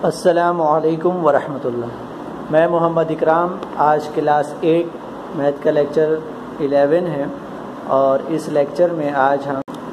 अस्सलामुअलैकुम वरहमतुल्लाह। मैं मोहम्मद इकराम। आज क्लास 8 मैथ का लेक्चर 11 है और इस लेक्चर में आज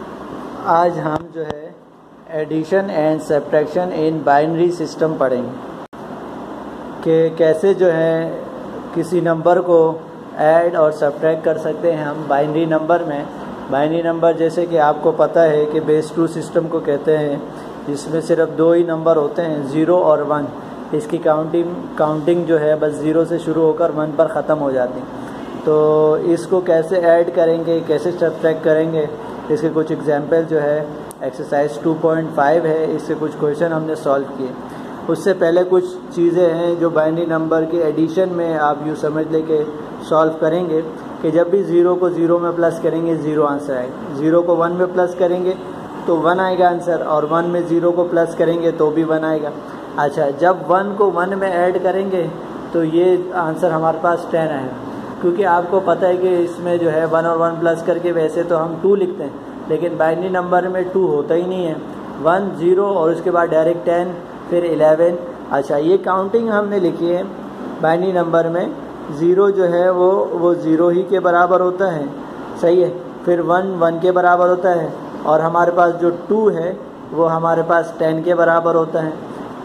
हम जो है addition and subtraction in binary system पढ़ेंगे कि कैसे जो है किसी नंबर को ऐड और सब्ट्रैक्ट कर सकते हैं हम बाइनरी नंबर में। बाइनरी नंबर जैसे कि आपको पता है कि बेस 2 सिस्टम को कहते हैं, जिसमें सिर्फ दो ही नंबर होते हैं, 0 और 1। इसकी काउंटिंग जो है बस 0 से शुरू होकर 1 पर ख़त्म हो जाती है। तो इसको कैसे ऐड करेंगे, कैसे सब्ट्रैक्ट करेंगे, इसके कुछ एग्जांपल जो है एक्सरसाइज 2.5 है, इससे कुछ क्वेश्चन हमने सॉल्व किए। उससे पहले कुछ चीज़ें हैं जो बाइनरी नंबर के एडिशन में आप यूँ समझ ले के सॉल्व करेंगे कि जब भी 0 को 0 में प्लस करेंगे 0 आंसर आएगा, 0 को 1 में प्लस करेंगे तो 1 आएगा आंसर, और 1 में 0 को प्लस करेंगे तो भी 1 आएगा। अच्छा, जब 1 को 1 में ऐड करेंगे तो ये आंसर हमारे पास 10 आएगा, क्योंकि आपको पता है कि इसमें जो है 1 और 1 प्लस करके वैसे तो हम 2 लिखते हैं, लेकिन बाइनरी नंबर में 2 होता ही नहीं है। 1 0 और उसके बाद डायरेक्ट 10 फिर 11। अच्छा, ये काउंटिंग हमने लिखी है बाइनरी नंबर में। 0 जो है वो 0 ही के बराबर होता है, सही है। फिर 1 1 के बराबर होता है, और हमारे पास जो 2 है वो हमारे पास 10 के बराबर होता है।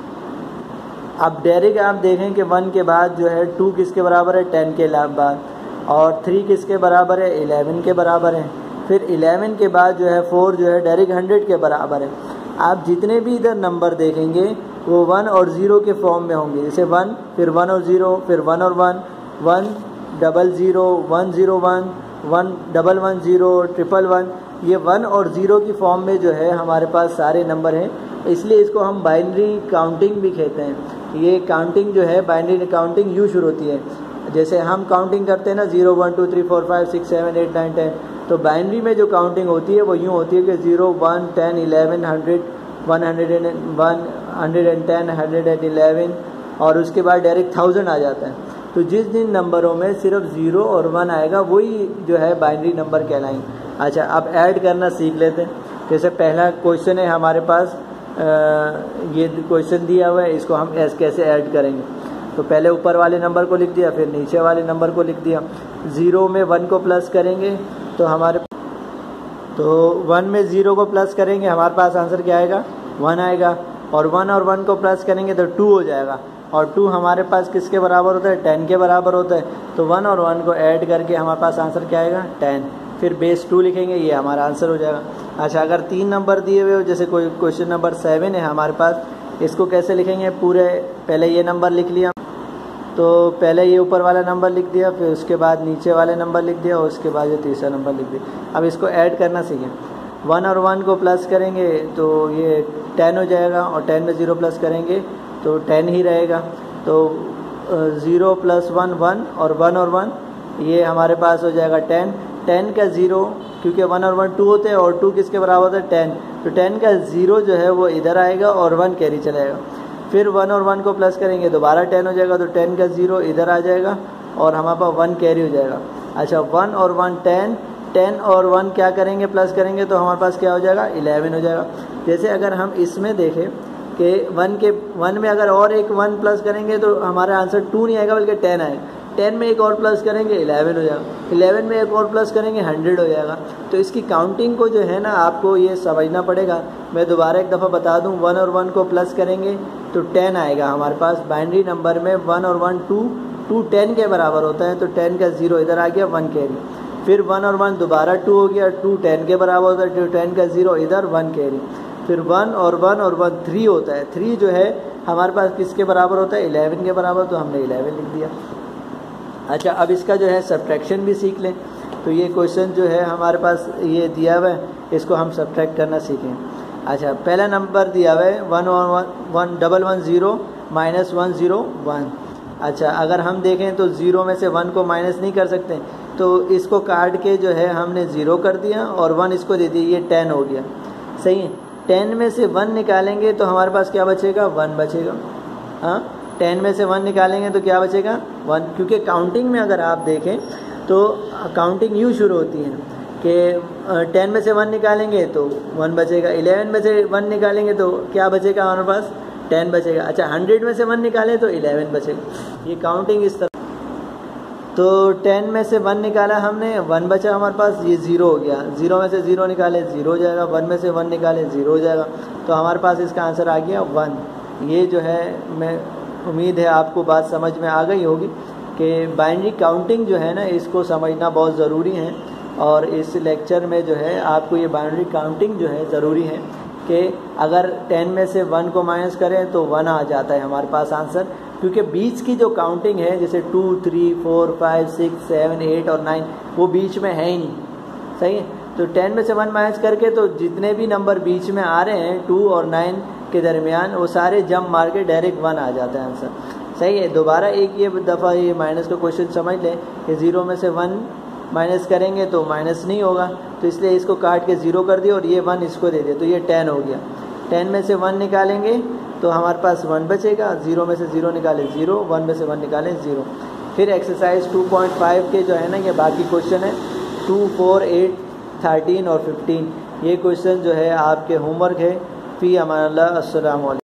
अब डायरेक्ट आप देखें कि 1 के बाद जो है 2 किसके बराबर है, 10 के बाद, और 3 किसके बराबर है, 11 के बराबर है। फिर 11 के बाद जो है 4 जो है डायरेक्ट 100 के बराबर है। आप जितने भी इधर नंबर देखेंगे वो 1 और 0 के फॉर्म में होंगे, जैसे 1 फिर 1 और 0 फिर 1 और 1, 1 00 101 1 110 111, ये 1 और 0 की फॉर्म में जो है हमारे पास सारे नंबर हैं, इसलिए इसको हम बाइनरी काउंटिंग भी कहते हैं। ये काउंटिंग जो है बाइनरी काउंटिंग यूँ शुरू होती है, जैसे हम काउंटिंग करते हैं ना 0 1 2 3 4 5 6 7 8 9 10, तो बाइनरी में जो काउंटिंग होती है वो यूँ होती है कि 0 1 10 11 100 101 110 111, और उसके बाद डायरेक्ट 1000 आ जाता है। तो जिस जिन नंबरों में सिर्फ 0 और 1 आएगा वही जो है बाइनरी नंबर कहलाएंगे। अच्छा, अब ऐड करना सीख लेते हैं। जैसे पहला क्वेश्चन है हमारे पास, ये क्वेश्चन दिया हुआ है, इसको हम कैसे ऐड करेंगे। तो पहले ऊपर वाले नंबर को लिख दिया, फिर नीचे वाले नंबर को लिख दिया। 0 में 1 को प्लस करेंगे तो 1 में 0 को प्लस करेंगे, हमारे पास आंसर क्या आएगा, 1 आएगा। और 1 को प्लस करेंगे तो 2 हो जाएगा, और 2 हमारे पास किसके बराबर होता है, 10 के बराबर होता है। तो 1 और 1 को ऐड करके हमारे पास आंसर क्या आएगा, 10। फिर बेस 2 लिखेंगे, ये हमारा आंसर हो जाएगा। अच्छा, अगर 3 नंबर दिए हुए हो, जैसे कोई क्वेश्चन नंबर 7 है हमारे पास, इसको कैसे लिखेंगे, पूरे पहले ये नंबर लिख लिया, तो पहले ये ऊपर वाला नंबर लिख दिया, फिर उसके बाद नीचे वाले नंबर लिख दिया, और उसके बाद ये तीसरा नंबर लिख दिया। अब इसको ऐड करना सीखें। 1 और 1 को प्लस करेंगे तो ये 10 हो जाएगा, और 10 में 0 प्लस करेंगे तो 10 ही रहेगा। तो 0 + 1 1, और 1 और 1 ये हमारे पास हो जाएगा 10। 10 का 0, क्योंकि 1 और 1 2 होते हैं, और 2 किसके बराबर होता है, 10, तो 10 का 0 जो है वो इधर आएगा और 1 कैरी चलाएगा। फिर 1 और 1 को प्लस करेंगे दोबारा 10 हो जाएगा, तो 10 का 0 इधर आ जाएगा और हमारे पास 1 कैरी हो जाएगा। अच्छा, 1 और 1 10 और 1 क्या करेंगे, प्लस करेंगे तो हमारे पास क्या हो जाएगा, 11 हो जाएगा। जैसे अगर हम इसमें देखें कि 1 में अगर और एक 1 प्लस करेंगे तो हमारा आंसर 2 नहीं आएगा बल्कि 10 आएगा। 10 में एक और प्लस करेंगे 11 हो जाएगा, 11 में एक और प्लस करेंगे 100 हो जाएगा। तो इसकी काउंटिंग को जो है ना आपको ये समझना पड़ेगा। मैं दोबारा एक दफ़ा बता दूं, 1 और 1 को प्लस करेंगे तो 10 आएगा हमारे पास। बाइनरी नंबर में 1 और 1 2 10 के बराबर होता है, तो 10 का 0 इधर आ गया, 1 कैरी। फिर 1 और 1 दोबारा 2 हो गया, 2 10 के बराबर होता है, तो 10 का 0 इधर, 1 कैरी। फिर 1 और 1 3 होता है, 3 जो है हमारे पास किसके बराबर होता है, 11 के बराबर, तो हमने 11 लिख दिया। अच्छा, अब इसका जो है सब्ट्रैक्शन भी सीख लें। तो ये क्वेश्चन जो है हमारे पास ये दिया हुआ है, इसको हम सब्ट्रैक्ट करना सीखें। अच्छा, पहला नंबर दिया हुआ है 1 और 110 -101। अच्छा, अगर हम देखें तो 0 में से 1 को माइनस नहीं कर सकते, तो इसको काट के जो है हमने 0 कर दिया और 1 इसको दे दिया, ये 10 हो गया, सही है। 10 में से 1 निकालेंगे तो हमारे पास क्या बचेगा, 1 बचेगा। हाँ, 10 में से 1 निकालेंगे तो क्या बचेगा, 1, क्योंकि काउंटिंग में अगर आप देखें तो काउंटिंग यूँ शुरू होती है कि 10 में से 1 निकालेंगे तो 1 बचेगा, 11 में से 1 निकालेंगे तो क्या बचेगा हमारे पास, 10 बचेगा। अच्छा 100 में से 1 निकाले तो 11 बचेगा। ये काउंटिंग इस तरह। तो 10 में से 1 निकाला हमने, 1 बचा हमारे पास, ये 0 हो गया। 0 में से 0 निकाले 0 हो जाएगा, 1 में से 1 निकाले 0 हो जाएगा। तो हमारे पास इसका आंसर आ गया 1। ये जो है, मैं उम्मीद है आपको बात समझ में आ गई होगी कि बाइनरी काउंटिंग जो है ना, इसको समझना बहुत ज़रूरी है। और इस लेक्चर में जो है आपको ये बाइनरी काउंटिंग जो है ज़रूरी है कि अगर 10 में से 1 को माइनस करें तो 1 आ जाता है हमारे पास आंसर, क्योंकि बीच की जो काउंटिंग है जैसे 2, 3, 4, 5, 6, 7, 8 और 9 वो बीच में है ही नहीं, सही है। तो 10 में से 1 माइनस करके तो जितने भी नंबर बीच में आ रहे हैं 2 और 9 के दरमियान, वो सारे जंप मार के डायरेक्ट 1 आ जाता है आंसर, सही है। दोबारा एक ये दफ़ा ये माइनस का क्वेश्चन समझ लें कि 0 में से 1 माइनस करेंगे तो माइनस नहीं होगा, तो इसलिए इसको काट के 0 कर दिया और ये 1 इसको दे दिया, तो ये 10 हो गया। 10 में से 1 निकालेंगे तो हमारे पास 1 बचेगा। 0 में से 0 निकाले 0, 1 में से 1 निकाले 0। फिर एक्सरसाइज 2.5 के जो है ना, ये बाकी क्वेश्चन है 2, 4, 8, 13 और 15। ये क्वेश्चन जो है आपके होमवर्क है। फ़ी अमान अल्लाह। अस्सलाम वालेकुम।